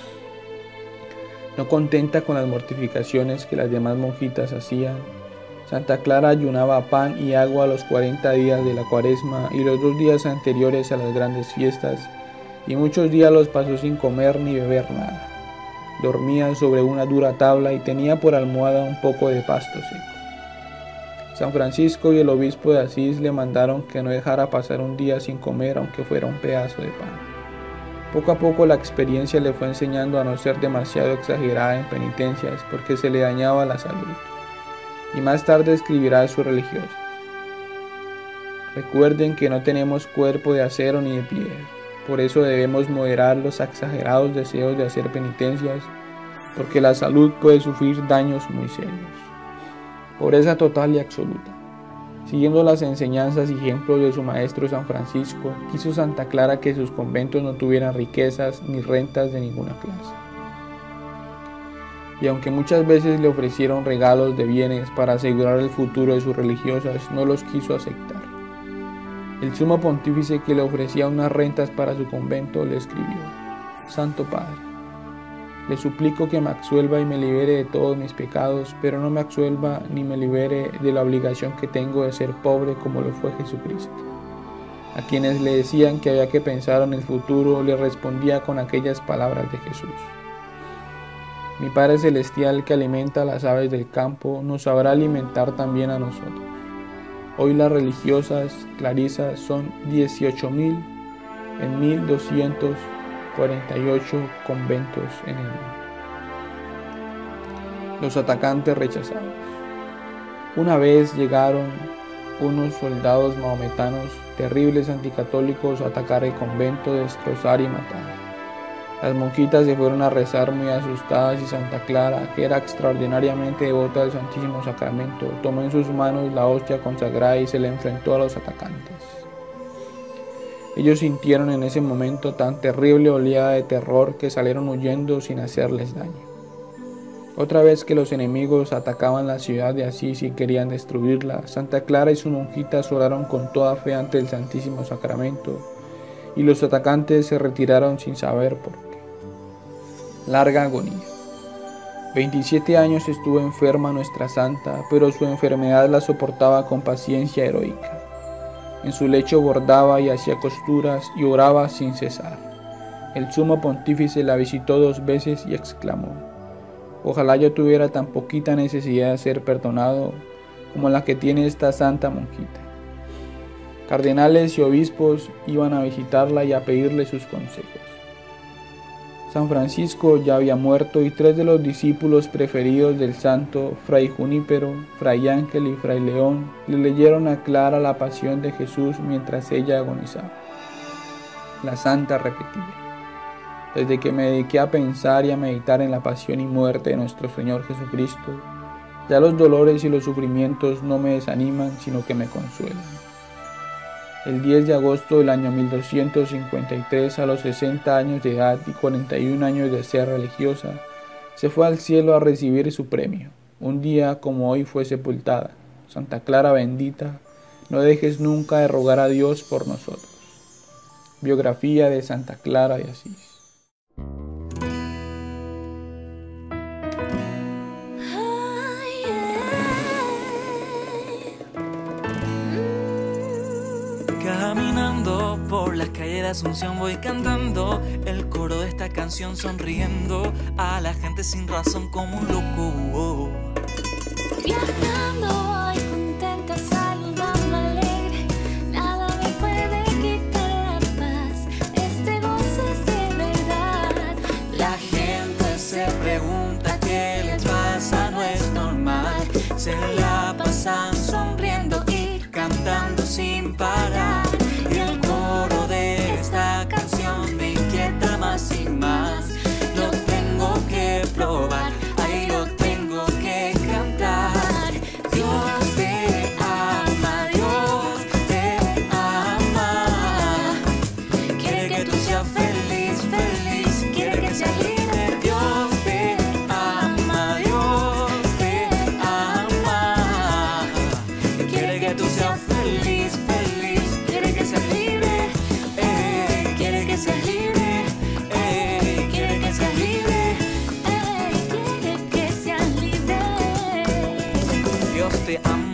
No contenta con las mortificaciones que las demás monjitas hacían, Santa Clara ayunaba pan y agua los 40 días de la Cuaresma y los 2 días anteriores a las grandes fiestas, y muchos días los pasó sin comer ni beber nada. Dormía sobre una dura tabla y tenía por almohada un poco de pasto seco. San Francisco y el obispo de Asís le mandaron que no dejara pasar un día sin comer, aunque fuera un pedazo de pan. Poco a poco la experiencia le fue enseñando a no ser demasiado exagerada en penitencias, porque se le dañaba la salud. Y más tarde escribirá a sus religiosas: recuerden que no tenemos cuerpo de acero ni de piedra, por eso debemos moderar los exagerados deseos de hacer penitencias, porque la salud puede sufrir daños muy serios. Pobreza total y absoluta. Siguiendo las enseñanzas y ejemplos de su maestro San Francisco, quiso Santa Clara que sus conventos no tuvieran riquezas ni rentas de ninguna clase. Y aunque muchas veces le ofrecieron regalos de bienes para asegurar el futuro de sus religiosas, no los quiso aceptar. El sumo pontífice, que le ofrecía unas rentas para su convento, le escribió: Santo Padre, le suplico que me absuelva y me libere de todos mis pecados, pero no me absuelva ni me libere de la obligación que tengo de ser pobre como lo fue Jesucristo. A quienes le decían que había que pensar en el futuro, le respondía con aquellas palabras de Jesús: mi Padre Celestial, que alimenta a las aves del campo, nos sabrá alimentar también a nosotros. Hoy las religiosas clarisas son 18.000 en 1248 conventos en el mundo. Los atacantes rechazados. Una vez llegaron unos soldados mahometanos, terribles anticatólicos, a atacar el convento, destrozar y matar. Las monjitas se fueron a rezar muy asustadas y Santa Clara, que era extraordinariamente devota del Santísimo Sacramento, tomó en sus manos la hostia consagrada y se le enfrentó a los atacantes. Ellos sintieron en ese momento tan terrible oleada de terror que salieron huyendo sin hacerles daño. Otra vez que los enemigos atacaban la ciudad de Asís y querían destruirla, Santa Clara y sus monjitas oraron con toda fe ante el Santísimo Sacramento y los atacantes se retiraron sin saber por qué. Larga agonía. 27 años estuvo enferma nuestra santa, pero su enfermedad la soportaba con paciencia heroica. En su lecho bordaba y hacía costuras y oraba sin cesar. El sumo pontífice la visitó 2 veces y exclamó: ojalá yo tuviera tan poquita necesidad de ser perdonado como la que tiene esta santa monjita. Cardenales y obispos iban a visitarla y a pedirle sus consejos. San Francisco ya había muerto y 3 de los discípulos preferidos del santo, Fray Junípero, Fray Ángel y Fray León, le leyeron a Clara la pasión de Jesús mientras ella agonizaba. La santa repetía: desde que me dediqué a pensar y a meditar en la pasión y muerte de nuestro Señor Jesucristo, ya los dolores y los sufrimientos no me desaniman, sino que me consuelan. El 10 de agosto del año 1253, a los 60 años de edad y 41 años de ser religiosa, se fue al cielo a recibir su premio. Un día como hoy fue sepultada. Santa Clara bendita, no dejes nunca de rogar a Dios por nosotros. Biografía de Santa Clara de Asís. Caminando por las calles de Asunción voy cantando el coro de esta canción, sonriendo a la gente sin razón como un loco. Viajando voy contenta, saludando alegre, nada me puede quitar la paz, este gozo es de verdad. La gente se pregunta qué les pasa, no es normal, se la pasan sonriendo y cantando sin parar. Y el coro de esta canción me inquieta más y más. Lo tengo que probar, ahí lo tengo que cantar. Dios te ama, Dios te ama. Quiere que tú seas feliz, feliz, quiere que seas libre. Dios te ama, Dios te ama. Quiere que tú seas feliz, feliz, quiere que seas libre, quiere que seas libre, quiere que seas libre, Quiere que seas libre. Dios te ama.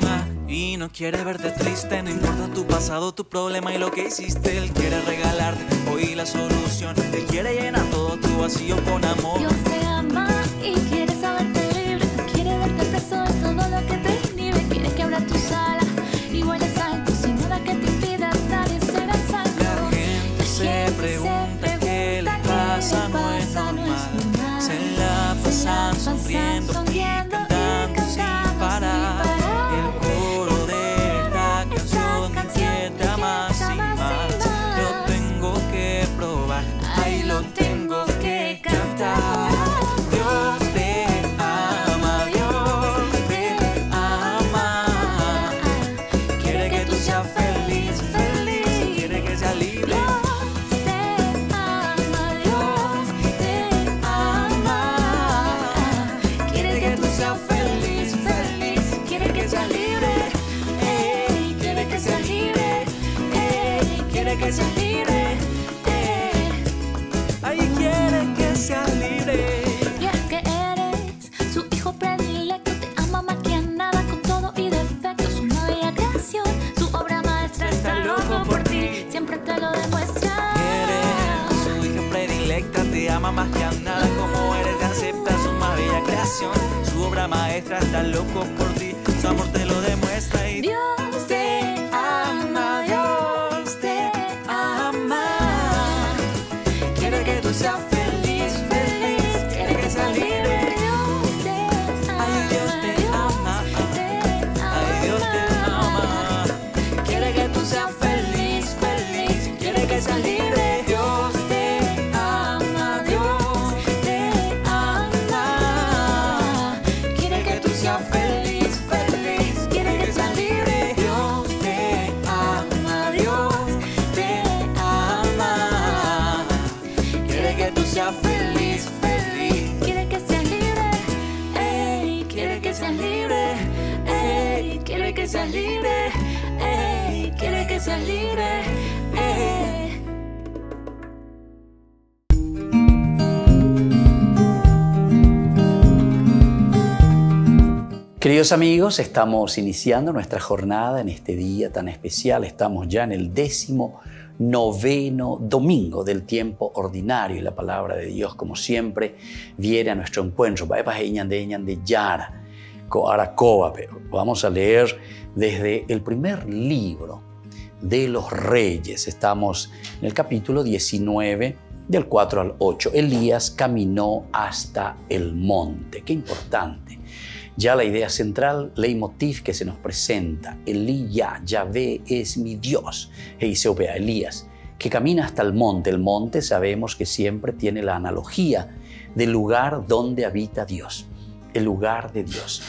no quiere verte triste, no importa tu pasado, tu problema y lo que hiciste. Él quiere regalarte hoy la solución. Él quiere llenar todo tu vacío con amor. Dios te ama y quiere saberte libre. No quiere verte preso de todo lo que te inhibe. Quiere que abras tus alas y vueles alto, sin nada que te impida dar ese gran salto. La gente se pregunta qué le pasa, no es normal. Se la pasan sonriendo y cantando sin parar. El coro de esta canción me inquieta más y más. Lo tengo que probar, ahí lo tengo que cantar. Dios te ama, Dios te ama. Quiere que tú seas feliz, feliz, quiere que seas libre. Dios te ama, Dios te ama. Quiere que tú seas feliz, feliz, quiere que seas libre. Ey, quiere que seas libre. Ey, quiere que seas libre. Ay, quiere que seas libre. Y es que eres su hijo predilecto, te ama más que a nada, con todo y defectos. Una bella creación, su obra maestra, está loco por ti, siempre te lo demuestra. Eres su hija predilecta, te ama más que a nada, como eres, te acepta su más bella creación. Su obra maestra está loco por ti, su amor te lo demuestra. Y Dios te ama, Dios te ama. quiere que tú seas feliz, feliz, quiere que seas libre. Dios te ama, Ay, Dios te ama, ay, Dios te ama. Quiere que tú seas feliz, feliz, quiere que seas libre. Dios te ama, Dios te ama. Quiere que tú seas feliz, feliz, quiere que seas libre. Dios te ama, Dios te ama. Quiere que tú seas feliz, feliz, quiere que seas libre. ey, quiere que seas libre, ey, quiere que seas libre, ey, quiere que seas libre, ey. Queridos amigos, estamos iniciando nuestra jornada en este día tan especial. Estamos ya en el 19º domingo del tiempo ordinario y la palabra de Dios, como siempre, viene a nuestro encuentro. Vamos a leer desde el primer libro de los Reyes. Estamos en el capítulo 19, del 4 al 8. Elías caminó hasta el monte. Qué importante. Ya la idea central, leitmotiv que se nos presenta. Elías, Yahvé es mi Dios. Elías, que camina hasta el monte. El monte sabemos que siempre tiene la analogía del lugar donde habita Dios. El lugar de Dios.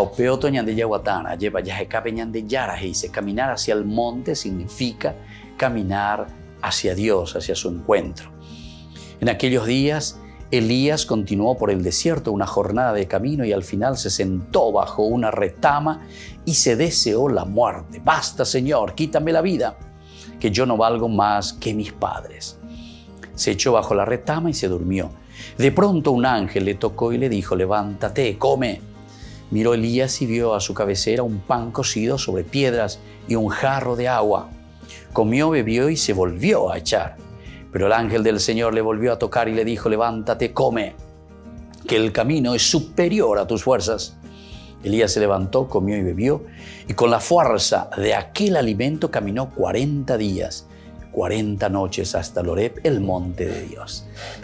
Caminar hacia el monte significa caminar hacia Dios, hacia su encuentro. En aquellos días, Elías continuó por el desierto una jornada de camino y al final se sentó bajo una retama y se deseó la muerte. Basta, Señor, quítame la vida, que yo no valgo más que mis padres. Se echó bajo la retama y se durmió. De pronto un ángel le tocó y le dijo, levántate, come. Miró Elías y vio a su cabecera un pan cocido sobre piedras y un jarro de agua. Comió, bebió y se volvió a echar. Pero el ángel del Señor le volvió a tocar y le dijo, levántate, come, que el camino es superior a tus fuerzas. Elías se levantó, comió y bebió, y con la fuerza de aquel alimento caminó 40 días, 40 noches hasta el Horeb, el monte de Dios.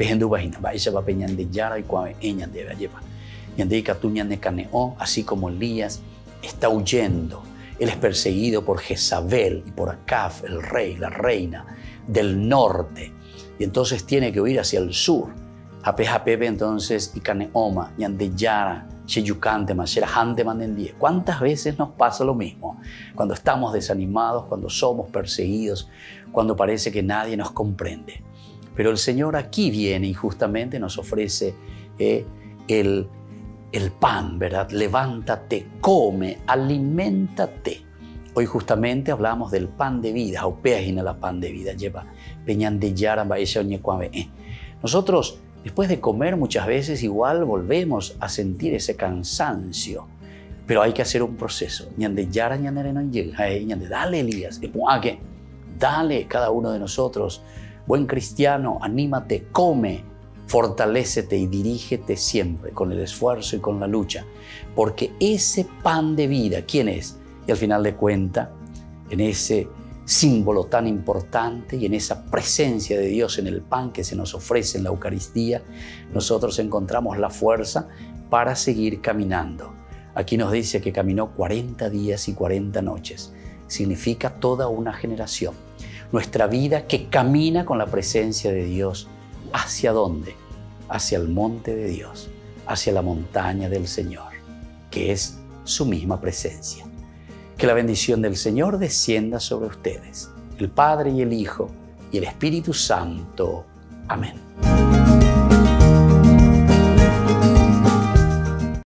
Así como Elías está huyendo, él es perseguido por Jezabel y por Acab, el rey, la reina del norte, y entonces tiene que huir hacia el sur. Entonces, Ikaneoma, Yandeyara, Sheyukante, Masherahante, Mandendie. ¿Cuántas veces nos pasa lo mismo? Cuando estamos desanimados, cuando somos perseguidos, cuando parece que nadie nos comprende. Pero el Señor aquí viene y justamente nos ofrece el pan, ¿verdad? Levántate, come, aliméntate. Hoy justamente hablamos del pan de vida, la pan de vida. Nosotros, después de comer muchas veces igual volvemos a sentir ese cansancio. Pero hay que hacer un proceso. Dale, Elías. Dale, cada uno de nosotros. Buen cristiano, anímate, come, fortalécete y dirígete siempre con el esfuerzo y con la lucha. Porque ese pan de vida, ¿quién es? Y al final de cuentas, en ese símbolo tan importante y en esa presencia de Dios en el pan que se nos ofrece en la Eucaristía, nosotros encontramos la fuerza para seguir caminando. Aquí nos dice que caminó 40 días y 40 noches. Significa toda una generación. Nuestra vida que camina con la presencia de Dios. ¿Hacia dónde? Hacia el monte de Dios, hacia la montaña del Señor, que es su misma presencia. Que la bendición del Señor descienda sobre ustedes, el Padre y el Hijo y el Espíritu Santo. Amén.